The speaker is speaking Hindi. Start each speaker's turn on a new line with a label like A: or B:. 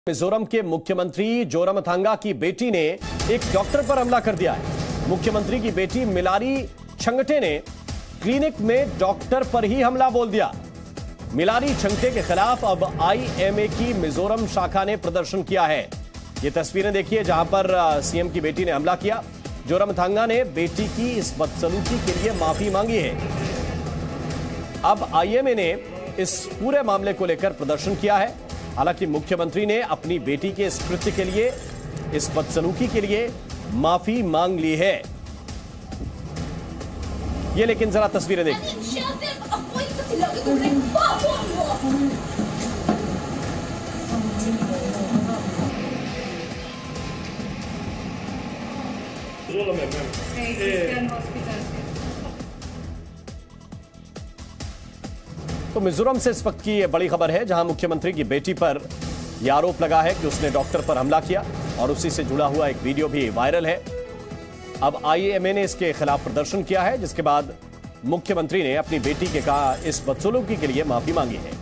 A: मिजोरम के मुख्यमंत्री जोरामथांगा की बेटी ने एक डॉक्टर पर हमला कर दिया है। मुख्यमंत्री की बेटी मिलारी छंगटे ने क्लिनिक में डॉक्टर पर ही हमला बोल दिया। मिलारी छंगटे के खिलाफ अब आईएमए की मिजोरम शाखा ने प्रदर्शन किया है। ये तस्वीरें देखिए जहां पर सीएम की बेटी ने हमला किया। जोरामथांगा ने बेटी की इस बदसलूकी के लिए माफी मांगी है। अब आईएमए ने इस पूरे मामले को लेकर प्रदर्शन किया है। हालांकि मुख्यमंत्री ने अपनी बेटी के इस कृत्य के लिए, इस बदसलूकी के लिए माफी मांग ली है। ये लेकिन जरा तस्वीरें देखिए। तो मिजोरम से इस वक्त की यह बड़ी खबर है, जहां मुख्यमंत्री की बेटी पर यह आरोप लगा है कि उसने डॉक्टर पर हमला किया और उसी से जुड़ा हुआ एक वीडियो भी वायरल है। अब आईएमए ने इसके खिलाफ प्रदर्शन किया है, जिसके बाद मुख्यमंत्री ने अपनी बेटी के कहा इस बदसलूकी के लिए माफी मांगी है।